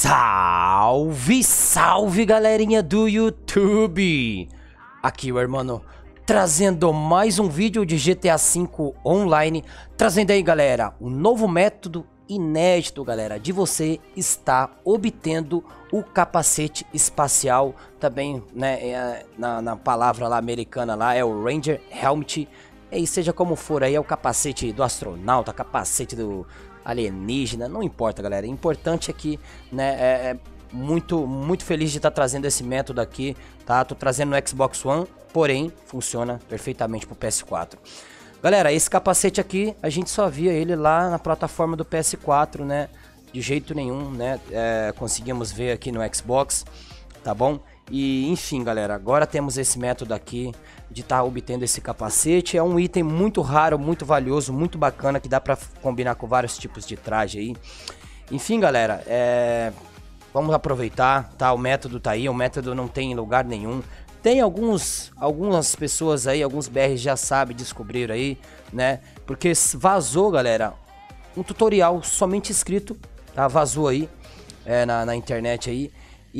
Salve, salve galerinha do YouTube! Aqui o irmão trazendo mais um vídeo de GTA V Online. Trazendo aí galera, um novo método inédito galera, de você estar obtendo o capacete espacial. Também né, na palavra lá americana lá é o Ranger Helmet. E seja como for aí, é o capacete do astronauta, capacete do alienígena, não importa galera, o importante é que né, muito feliz de estar trazendo esse método aqui, tá? Tô trazendo no Xbox One, porém funciona perfeitamente pro PS4. Galera, esse capacete aqui, a gente só via ele lá na plataforma do PS4, né? De jeito nenhum, né? Conseguimos ver aqui no Xbox, tá bom? E enfim galera, agora temos esse método aqui de estar obtendo esse capacete. É um item muito raro, muito valioso, muito bacana, que dá pra combinar com vários tipos de traje aí. Enfim galera, vamos aproveitar, tá? O método tá aí, o método não tem em lugar nenhum. Tem algumas pessoas aí, alguns BRs já sabem, descobriram aí, né? Porque vazou galera, um tutorial somente escrito, tá? Vazou aí, na internet aí.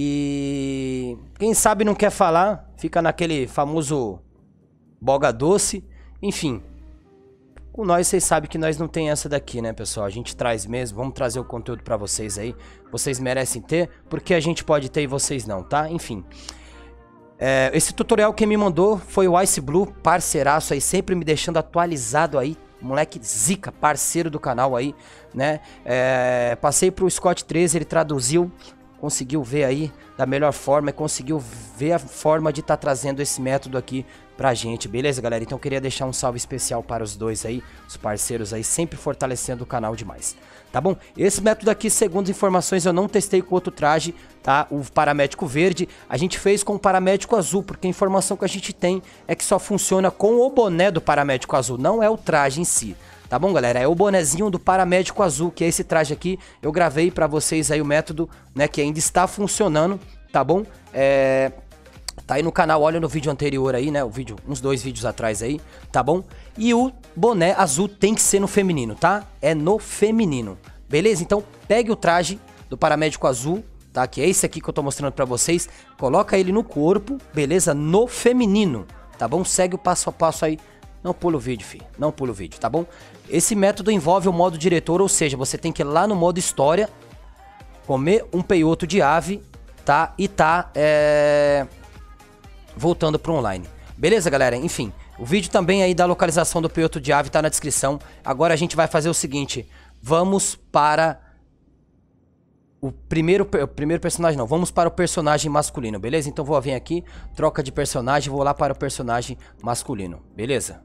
E quem sabe não quer falar, fica naquele famoso boga doce. Enfim, com nós vocês sabem que nós não tem essa daqui, né pessoal? A gente traz mesmo, vamos trazer o conteúdo pra vocês aí. Vocês merecem ter, porque a gente pode ter e vocês não, tá? Enfim, esse tutorial quem me mandou foi o Ice Blue, parceiraço aí, sempre me deixando atualizado aí. Moleque zica, parceiro do canal aí, né? Passei pro Scott 13, ele traduziu, conseguiu ver aí da melhor forma, conseguiu ver a forma de estar trazendo esse método aqui pra gente, beleza galera? Então eu queria deixar um salve especial para os dois aí, os parceiros aí, sempre fortalecendo o canal demais, tá bom? Esse método aqui, segundo as informações, eu não testei com outro traje, tá? O paramédico verde, a gente fez com o paramédico azul, porque a informação que a gente tem é que só funciona com o boné do paramédico azul, não é o traje em si. Tá bom, galera? É o bonezinho do paramédico azul, que é esse traje aqui. Eu gravei pra vocês aí o método, né, que ainda está funcionando, tá bom? Tá aí no canal, olha no vídeo anterior aí, né, uns 2 vídeos atrás aí, tá bom? E o boné azul tem que ser no feminino, tá? É no feminino, beleza? Então, pegue o traje do paramédico azul, tá? Que é esse aqui que eu tô mostrando pra vocês. Coloca ele no corpo, beleza? No feminino, tá bom? Segue o passo a passo aí. Não pula o vídeo, filho. Não pula o vídeo, tá bom? Esse método envolve o modo diretor, ou seja, você tem que ir lá no modo história, comer um peioto de ave, tá? E tá voltando pro online. Beleza, galera? Enfim, o vídeo também aí da localização do peioto de ave tá na descrição. Agora a gente vai fazer o seguinte. Vamos para o primeiro personagem, não. Vamos para o personagem masculino, beleza? Então vou vir aqui, troca de personagem, vou lá para o personagem masculino, beleza?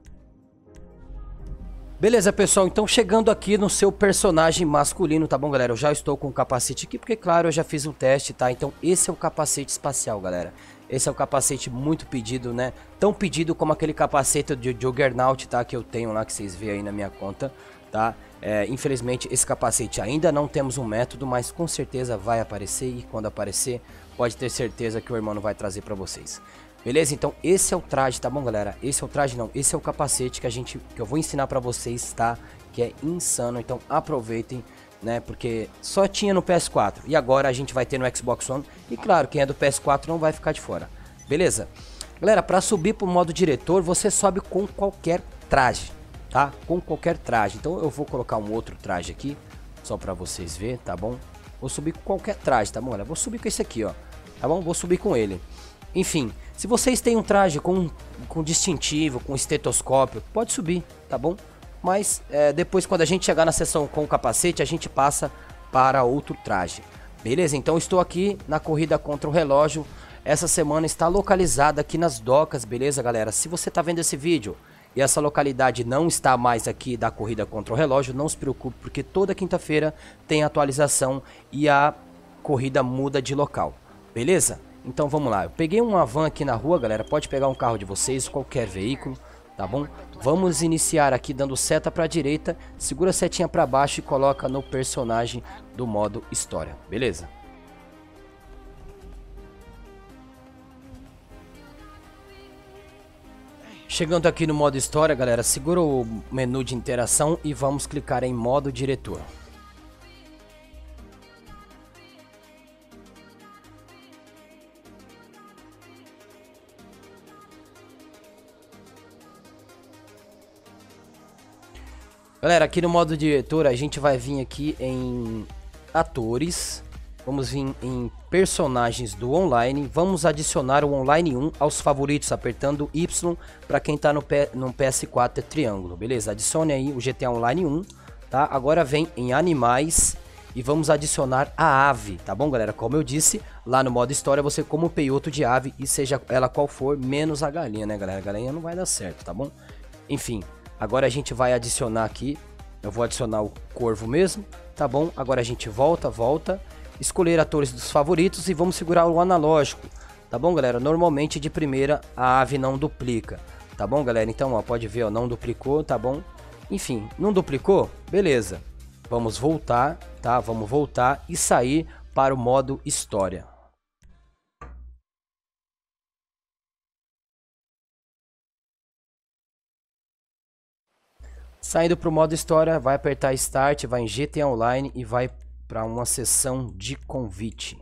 Beleza, pessoal, então chegando aqui no seu personagem masculino, tá bom, galera? Eu já estou com o capacete aqui, porque, claro, eu já fiz um teste, tá? Então, esse é o capacete espacial, galera. Esse é o capacete muito pedido, né? Tão pedido como aquele capacete de Juggernaut, tá? Que eu tenho lá, que vocês veem aí na minha conta, tá? Infelizmente, esse capacete ainda não temos um método, mas com certeza vai aparecer. E quando aparecer, pode ter certeza que o irmão vai trazer pra vocês. Beleza? Então esse é o traje, tá bom galera? Esse é o traje não, esse é o capacete que eu vou ensinar pra vocês, tá? Que é insano, então aproveitem, né? Porque só tinha no PS4 e agora a gente vai ter no Xbox One. E claro, quem é do PS4 não vai ficar de fora, beleza? Galera, pra subir pro modo diretor, você sobe com qualquer traje, tá? Com qualquer traje. Então eu vou colocar um outro traje aqui, só pra vocês verem, tá bom? Vou subir com qualquer traje, tá bom galera? Vou subir com esse aqui, ó, tá bom? Vou subir com ele. Enfim, se vocês têm um traje com distintivo, com estetoscópio, pode subir, tá bom? Mas depois quando a gente chegar na seção com o capacete, a gente passa para outro traje. Beleza? Então estou aqui na corrida contra o relógio. Essa semana está localizada aqui nas docas, beleza galera? Se você está vendo esse vídeo e essa localidade não está mais aqui da corrida contra o relógio, não se preocupe, porque toda quinta-feira tem atualização e a corrida muda de local, beleza? Então vamos lá, eu peguei uma van aqui na rua, galera, pode pegar um carro de vocês, qualquer veículo, tá bom? Vamos iniciar aqui dando seta pra direita, segura a setinha pra baixo e coloca no personagem do modo história, beleza? Chegando aqui no modo história, galera, segura o menu de interação e vamos clicar em modo diretor. Galera, aqui no modo diretor a gente vai vir aqui em atores, vamos vir em personagens do online, vamos adicionar o online 1 aos favoritos apertando Y, para quem tá no PS4 é triângulo, beleza? Adicione aí o GTA Online 1, tá? Agora vem em animais e vamos adicionar a ave, tá bom, galera? Como eu disse, lá no modo história você como um peioto de ave e seja ela qual for, menos a galinha, né, galera? A galinha não vai dar certo, tá bom? Enfim, agora a gente vai adicionar aqui, eu vou adicionar o corvo mesmo, tá bom? Agora a gente volta, escolher atores dos favoritos e vamos segurar o analógico, tá bom, galera? Normalmente de primeira a ave não duplica, tá bom, galera? Então, ó, pode ver, ó, não duplicou, tá bom? Enfim, não duplicou? Beleza. Vamos voltar, tá? Vamos voltar e sair para o modo história. Saindo para o modo história, vai apertar Start, vai em GTA Online e vai para uma sessão de convite.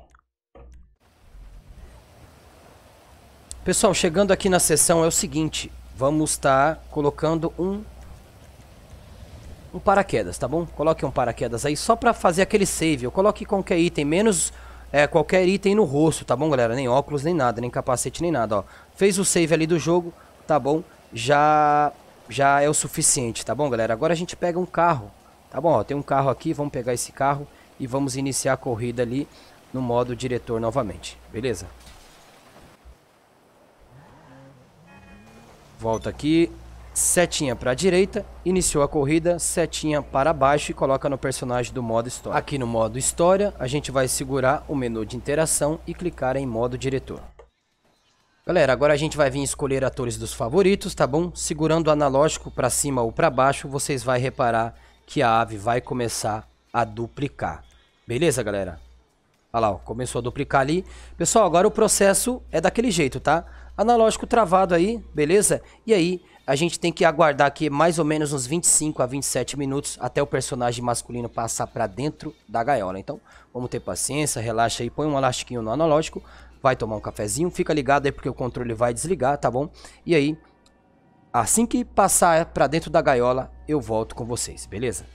Pessoal, chegando aqui na sessão é o seguinte, vamos estar colocando um paraquedas, tá bom? Coloque um paraquedas aí só para fazer aquele save. Eu coloque qualquer item, menos qualquer item no rosto, tá bom, galera? Nem óculos, nem nada, nem capacete, nem nada, ó. Fez o save ali do jogo, tá bom? Já é o suficiente, tá bom, galera? Agora a gente pega um carro, tá bom? Ó, tem um carro aqui, vamos pegar esse carro e vamos iniciar a corrida ali no modo diretor novamente, beleza? Volta aqui, setinha para a direita, iniciou a corrida, setinha para baixo e coloca no personagem do modo história. Aqui no modo história, a gente vai segurar o menu de interação e clicar em modo diretor. Galera, agora a gente vai vir escolher atores dos favoritos, tá bom? Segurando o analógico para cima ou para baixo, vocês vão reparar que a ave vai começar a duplicar. Beleza, galera? Olha lá, ó, começou a duplicar ali. Pessoal, agora o processo é daquele jeito, tá? Analógico travado aí, beleza? E aí, a gente tem que aguardar aqui mais ou menos uns 25 a 27 minutos até o personagem masculino passar para dentro da gaiola. Então, vamos ter paciência, relaxa aí, põe um elastiquinho no analógico, vai tomar um cafezinho, fica ligado aí porque o controle vai desligar, tá bom? E aí, assim que passar para dentro da gaiola, eu volto com vocês, beleza?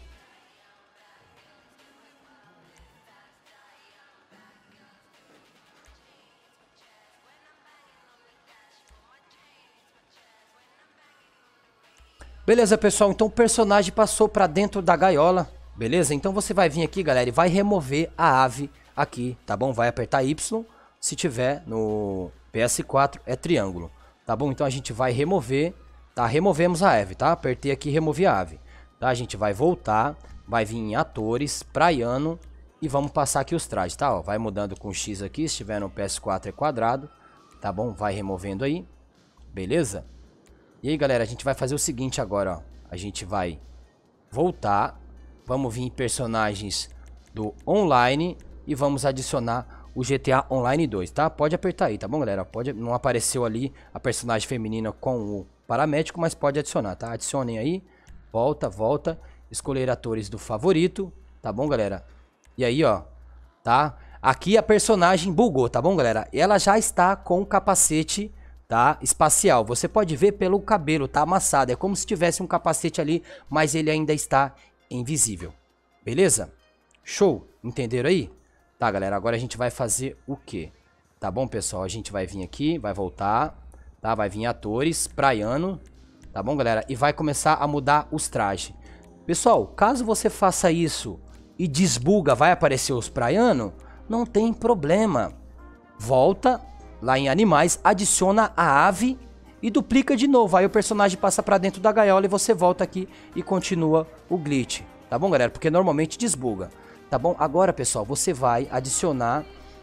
Beleza, pessoal, então o personagem passou para dentro da gaiola, beleza? Então você vai vir aqui, galera, e vai remover a ave aqui, tá bom? Vai apertar Y, se tiver no PS4 é triângulo, tá bom? Então a gente vai remover, tá? Removemos a ave, tá? Apertei aqui e removi a ave, tá? A gente vai voltar, vai vir em atores, praiano e vamos passar aqui os trajes, tá? Ó, vai mudando com X aqui, se estiver no PS4 é quadrado, tá bom? Vai removendo aí, beleza? E aí, galera, a gente vai fazer o seguinte agora, ó. A gente vai voltar, vamos vir em personagens do online e vamos adicionar o GTA Online 2, tá? Pode apertar aí, tá bom, galera? Pode, não apareceu ali a personagem feminina com o paramédico, mas pode adicionar, tá? Adicionem aí, volta, escolher atores do favorito, tá bom, galera? E aí, ó, tá? Aqui a personagem bugou, tá bom, galera? Ela já está com o capacete, tá? Espacial. Você pode ver pelo cabelo, tá amassado. É como se tivesse um capacete ali, mas ele ainda está invisível. Beleza? Show? Entenderam aí? Tá, galera, agora a gente vai fazer o quê? Tá bom, pessoal? A gente vai vir aqui, vai voltar, tá? Vai vir atores, praiano, tá bom, galera? E vai começar a mudar os trajes. Pessoal, caso você faça isso e desbuga, vai aparecer os praiano, não tem problema. Volta lá em animais, adiciona a ave e duplica de novo. Aí o personagem passa pra dentro da gaiola e você volta aqui e continua o glitch. Tá bom, galera? Porque normalmente desbuga. Tá bom? Agora, pessoal, você vai adicionar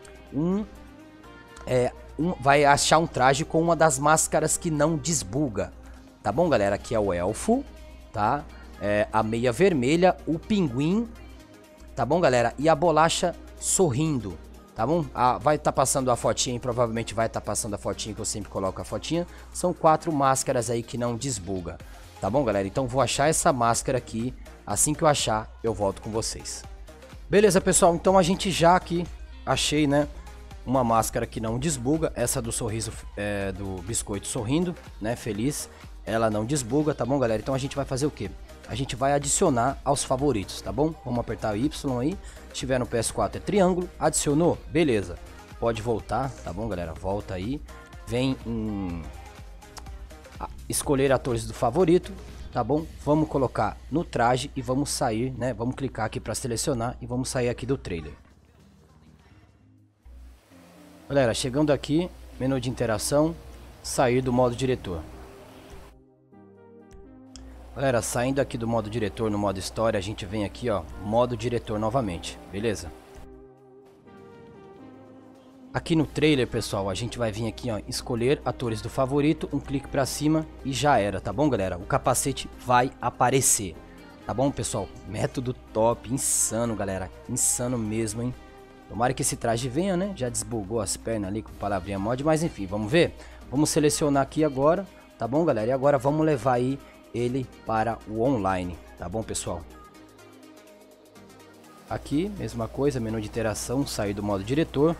vai achar um traje com uma das máscaras que não desbuga. Tá bom, galera? Aqui é o elfo, tá? A meia vermelha, o pinguim. Tá bom, galera? E a bolacha sorrindo. Tá bom? Vai estar passando a fotinha, provavelmente vai estar passando a fotinha que eu sempre coloco a fotinha. São 4 máscaras aí que não desbuga. Tá bom, galera? Então vou achar essa máscara aqui. Assim que eu achar, eu volto com vocês. Beleza, pessoal? Então a gente já aqui achei, né? Uma máscara que não desbuga. Essa do sorriso, do biscoito sorrindo, né? Feliz. Ela não desbuga, tá bom, galera? Então a gente vai fazer o quê? a gente vai adicionar aos favoritos, tá bom? Vamos apertar o Y aí, se estiver no PS4 é triângulo, adicionou, beleza. Pode voltar, tá bom, galera? Volta aí, vem em escolher atores do favorito, tá bom? Vamos colocar no traje e vamos sair, né? Vamos clicar aqui para selecionar e vamos sair aqui do trailer. Galera, chegando aqui, menu de interação, sair do modo diretor. Galera, saindo aqui do modo diretor no modo história, a gente vem aqui, ó, modo diretor novamente, beleza? Aqui no trailer, pessoal, a gente vai vir aqui, ó, escolher atores do favorito, um clique pra cima e já era, tá bom, galera? O capacete vai aparecer, tá bom, pessoal? Método top, insano, galera, insano mesmo, hein? Tomara que esse traje venha, né? Já desbugou as pernas ali com palavrinha mod, mas enfim, vamos ver? Vamos selecionar aqui agora, tá bom, galera? E agora vamos levar aí ele para o online, tá bom, pessoal? Aqui, mesma coisa, menu de interação, sair do modo diretor.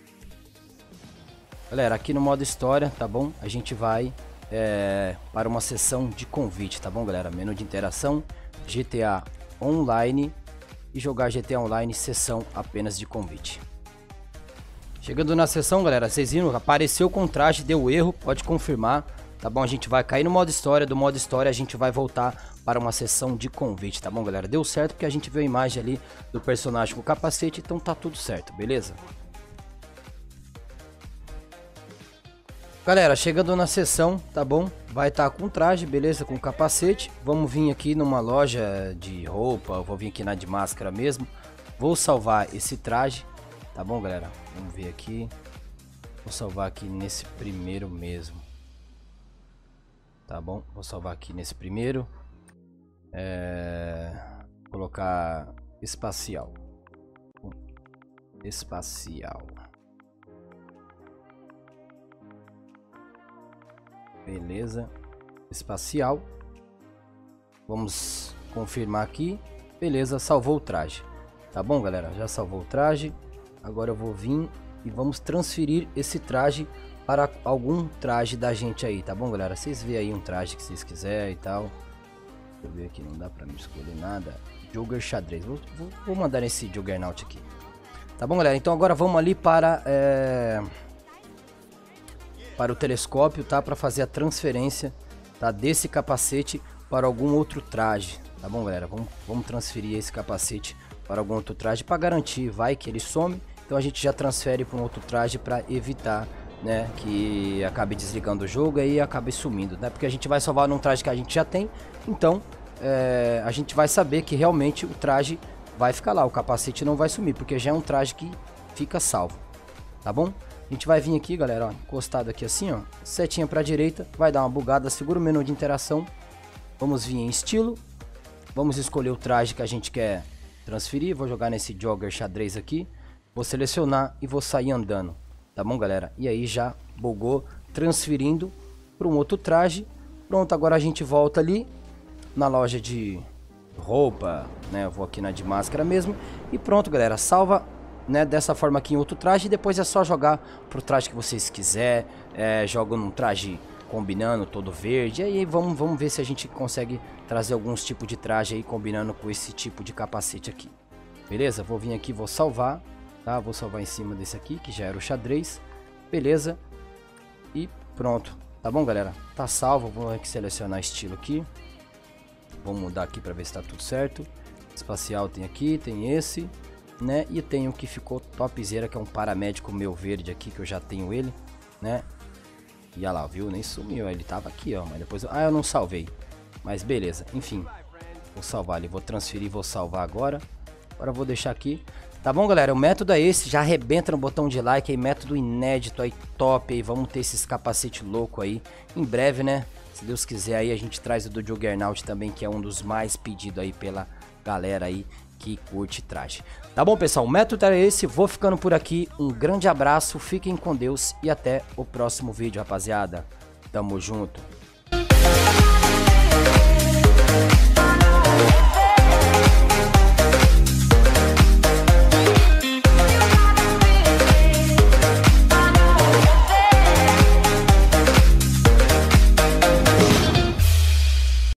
Galera, aqui no modo história, tá bom? A gente vai para uma sessão de convite, tá bom, galera? Menu de interação, GTA Online e jogar GTA Online, sessão apenas de convite. Chegando na sessão, galera, vocês viram? Apareceu com traje, deu erro, pode confirmar, tá bom? A gente vai cair no modo história, do modo história a gente vai voltar para uma sessão de convite, tá bom, galera? Deu certo porque a gente viu a imagem ali do personagem com o capacete, então tá tudo certo, beleza? Galera, chegando na sessão, tá bom? Vai estar com traje, beleza? Com capacete. Vamos vir aqui numa loja de roupa, eu vou vir aqui na de máscara mesmo. Vou salvar esse traje, tá bom, galera? Vamos ver aqui. Vou salvar aqui nesse primeiro mesmo. Tá bom? Vou salvar aqui nesse primeiro. Colocar espacial. Espacial. Beleza, espacial. Vamos confirmar aqui. Beleza, salvou o traje. Tá bom, galera? Já salvou o traje. Agora eu vou vir e vamos transferir esse traje para algum traje da gente aí, tá bom, galera? Vocês veem aí um traje que vocês quiserem e tal. Deixa eu ver aqui, não dá pra me escolher nada. Jogger xadrez. Vou mandar esse Juggernaut aqui. Tá bom, galera? Então agora vamos ali para o telescópio, tá? Para fazer a transferência, tá? Desse capacete para algum outro traje, tá bom, galera? Vamos transferir esse capacete para algum outro traje para garantir, vai que ele some, então a gente já transfere para um outro traje para evitar, né, que acabe desligando o jogo e aí acabe sumindo, né? Porque a gente vai salvar num traje que a gente já tem, então a gente vai saber que realmente o traje vai ficar lá, o capacete não vai sumir, porque já é um traje que fica salvo, tá bom? A gente vai vir aqui, galera, ó, encostado aqui assim, ó, setinha para a direita, vai dar uma bugada, segura o menu de interação, vamos vir em estilo, vamos escolher o traje que a gente quer transferir, vou jogar nesse jogger xadrez aqui, vou selecionar e vou sair andando, tá bom, galera? E aí já bugou, transferindo para um outro traje. Pronto, agora a gente volta ali na loja de roupa, né? Eu vou aqui na de máscara mesmo e pronto, galera, salva, né, dessa forma aqui em outro traje, e depois é só jogar pro traje que vocês quiser, joga num traje combinando todo verde, e aí vamos ver se a gente consegue trazer alguns tipos de traje aí combinando com esse tipo de capacete aqui, beleza? Vou vir aqui, vou salvar, tá? Vou salvar em cima desse aqui, que já era o xadrez, beleza? E pronto, tá bom, galera? Tá salvo, vou aqui selecionar estilo aqui, vou mudar aqui para ver se tá tudo certo, espacial tem aqui, tem esse, né? E tem o que ficou topzera, que é um paramédico meu verde aqui, que eu já tenho ele, né? E olha lá, viu? Nem sumiu, ele tava aqui, ó, mas depois... Ah, eu não salvei, mas beleza, enfim. Vou salvar ali, vou transferir, vou salvar agora. Agora eu vou deixar aqui. Tá bom, galera? O método é esse, já arrebenta no botão de like aí, método inédito aí, top aí. Vamos ter esses capacetes loucos aí, em breve, né? Se Deus quiser aí, a gente traz o do Juggernaut também, que é um dos mais pedidos aí pela galera aí que curte traje. Tá bom, pessoal? O método era esse, vou ficando por aqui. Um grande abraço, fiquem com Deus e até o próximo vídeo, rapaziada. Tamo junto.